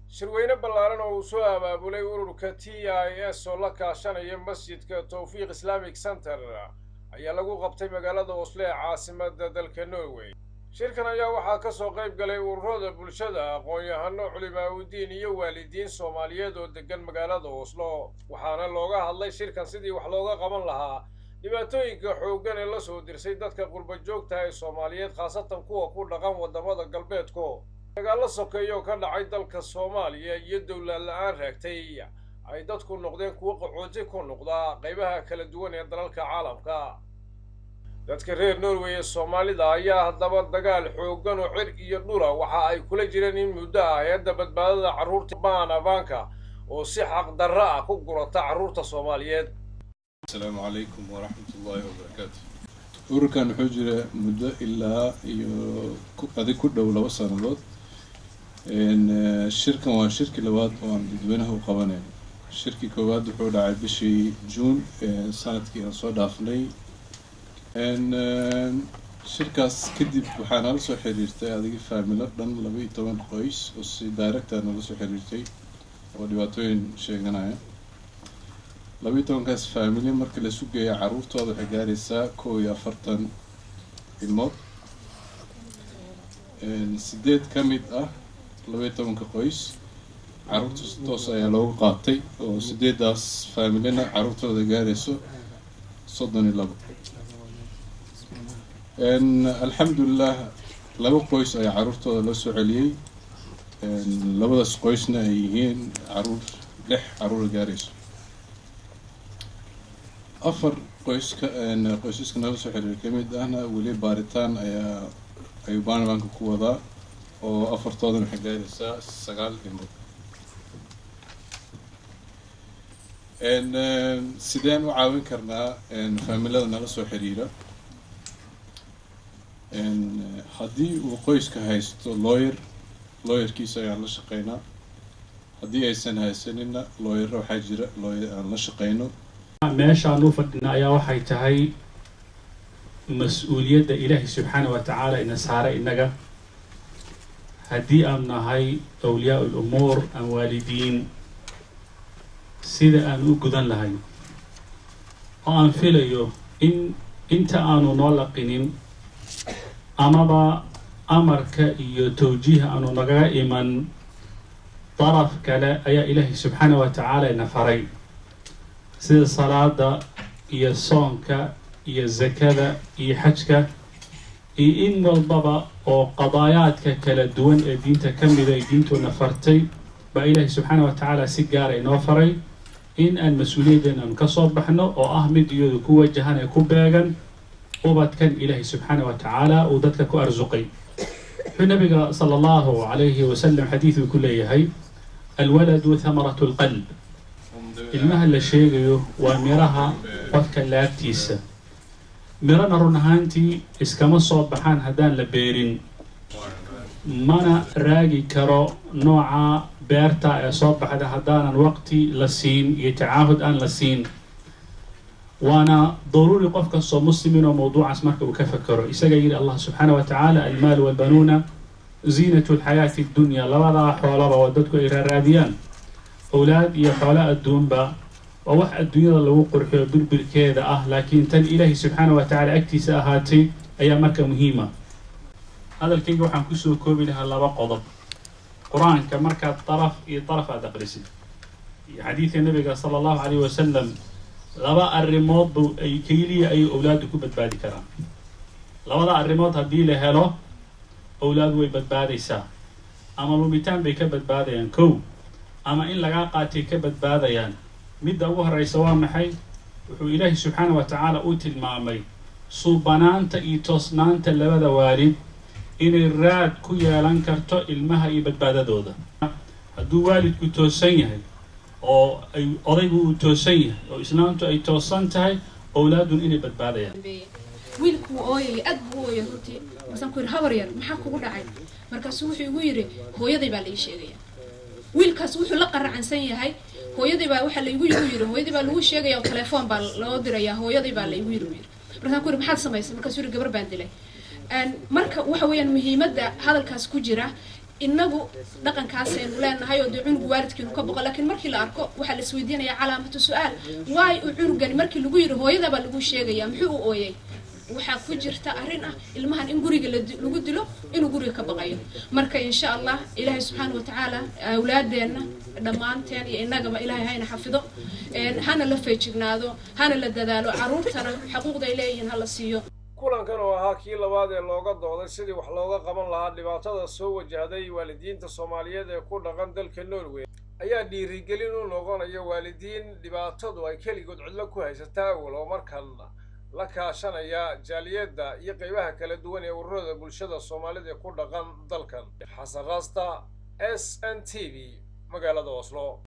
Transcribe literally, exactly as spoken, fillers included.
shirweyne ballaaran oo uu soo abaabulay ururka T I S oo la kaashanaya masjidka Tawfiiq Islamic Center ayaa lagu qabtay magaalada Oslo ee caasimadda dalka Norway. shirkan ayaa waxaa ka soo qayb galay ururada bulshada, aqoon-yahano, culimaawidiin iyo waalidiin Soomaaliyeed oo degan magaalada Oslo. waxaana looga hadlay shirkan sidii wax looga qaban lahaa dhibaatooyinka xooggan ee la soo dirsay dadka qurba joogta ee Soomaaliyeed, khaasatan kuwa ku dhaqan wadamada galbeedka. dagaal la sokeeyo ka dhacay dalka Soomaaliya iyo dawlad la'aan raagtay ay dadku noqdeen kuwa qaxooti ku noqda qaybaha kala duwan ee dalalka caalamka. dadka reer Norway ee Soomaalida ayaa haddaba dagaal xooggan oo cir iyo dhula waxa ay kula jireen in muddo ah hay'adda badbaadada carruurta Baanabanka oo si xaq darro ah ku gurata carruurta Soomaaliyeed. Assalaamu calaykum waraxmatullaahi wabarakaatuh. ururkan wuxuu jiray muddo ilaa iyo adig ku dhow laba sanadood. shirkan waa shirkii labaad oo aan dadweynaha u qabanayno. shirkii koowaad wuxuu dhacay bishii June sanadkii aan soo dhaafnay. shirkaas kadib waxaa nala soo xiriirtay adigi faamilo dhan laba iyo toban qoys oo si direct ah nala soo xiriirtay oo dhibaatooyin sheeganaya. laba iyo tobankaas faamili marka la isu geeyo carruurtooda waxay gaaraysaa kow iyo afartan ilmood. sideed ka mid ah laba iyo tobanka qoys carruurta si toos ayaa loogu qaatay oo sideedaas faamilina carruurtooda gaarayso soddon iyo labo. alxamdulilah laba qoys ayaa carruurtooda loo soo celiyey. labadaas qoysna ay yihiin carruur lix carruur gaarayso. afar qoyska qoysaska nala soo xiriir ka mid ahna weli baaritaan ayaa ayuu Baanabanka ku wadaa oo afartoodan waxay gaaraysaa sagaal ilmood. sideen u caawin karnaa faamilada nala soo xiriira? haddii uu qoyska haysto lawyer lawyerkiisa ayaan la shaqeynaa. haddii aysan haysanina lawyerra waxaa jira lawyer aan la shaqeyno. meeshaan u fadhina ayaa waxay tahay mas-uuliyadda ilaahay subxaanahu wa tacaala ina saaray innaga haddii aan nahay awliyaa ul umuur aan waalidiin sida aan u gudan lahayn oo aan filayo in inta aanu noo laqinin amaba amarka iyo tawjiih aanu nagaga iman daraf kale ayaa ilaahay subxaanahu wa tacaala ina faray sida salaada iyo soonka iyo zakada iyo xajka iyo in walbaba oo qadaayaadka kala duwan ee diinta ka mida ay diintuna fartay baa ilaahay subxaanahu wa tacaala si gaara inoo faray in aan mas-uuliyaddeena aan ka soo baxno oo ah mid iyadu ku wajahan ee ku beegan ubadkan ilaahay subxaanahu wa tacaala uu dadka ku arsuqay. wuxuu nabiga sala allahu calayhi wasalam xadiiduu ku leeyahay alwaladu thamaratu lqalb. ilmaha la sheegayo waa miraha qofka laabtiisa. mirana run ahaantii iskama soo baxaan haddaan la beerin, mana raagi karo nooca beerta ee soo baxda haddaanan waqti la siin iyo tacaahud aan la siin. waana daruuri qof kastoo muslimin oo mawduucaas marka uu ka fakero. isaga yidhi allah subxaanahu wa tacaala almaal walbanuuna ziinatu lxayaati addunya. labadaa xoolaba waa dadku ay raaraadiyaan. awlaad iyo xoolo adduunba waa wax adduunyada lagu qurxiyo birbirkeeda ah, laakiin tan ilaahay subxaanahu wa tacaala agtiisa ahaatay ayaa marka muhiima. hadalkayga waxaan kusoo koobi lahaa laba qodob. qur-aanka markaad daraf iyo daraf aad aqrisid iyo xadiidka nabiga sala allahu calayhi wasalam, laba arrimoodba ay keliya ay awlaadu ku badbaadi karaan. labada arrimood haddii la helo awlaadu way badbaadaysaa. ama lumitaan bay ka badbaadayaan kow, ama in lagaa qaatay ka badbaadayaan. midda ugu horeysa waa maxay? wuxuu ilaahay subxaanahu wa tacaala u tilmaamay suubanaanta iyo toosnaanta labada waalid inay raad ku yeelan karto ilmaha iyo badbaadadooda. hadduu waalidku toosan yahay oo ay odaygu uu toosan yahay oo islaamtu ay toosan tahay, awlaadun inay badbaadayaan. wiilku ooyay aad buu ooyay runtii. markaan ku yidhi habar yar maxaa kugu dhacay? markaasuu wuxuu igu yidhi hooyaday baa la ii sheegaya. wiilkaas wuxuu la qaracansan yahay hooyaday baa waxa la igu yiri hooyaday baa lagu sheegaya oo telefoon baa loo diraya hooyaday baa la igu yiri. markaan ku yidhi maxaad samaysay? markaasuu yidhi gabar baan dilay. marka waxa weeyaan muhiimadda hadalkaas ku jira inagu dhaqankaasaynu leenahay oo dee cunug waalidkiinu ka boqo laakiin markii la arko waxaa la isweydiinaya calaamatu su-aal waay u cunugani markii lagu yidhi hooyadabaa lagu sheegaya muxuu u ooyay waxaa ku jirta arrin ah ilmahan in guriga lagu dilo inuu guriga ka baqayo marka insha allah ilaahay subxaana watacaala awlaadeenna dhammaanteen iyo innagaba ilaahay hayna xafido hana la feejignaado hana la dadaalo carruurtana xuquuqda ay leeyihiin hala siiyo kulankan oo ahaa kii labaad ee looga dooday sidii wax looga qaban lahaa dhibaatada soo wajahday waalidiinta Soomaaliyeed ee ku dhaqan dalka Norway ayaa dhiirigelin u noqonaya waalidiin dhibaatadu ay kaligood cidlo ku haysataa walow markan la kaashanaya jaaliyada iyo qaybaha kala duwan ee ururada bulshada Soomaalida ku dhaqan dalkan. Xasan Rasta, S N T V, magaalada Oslo.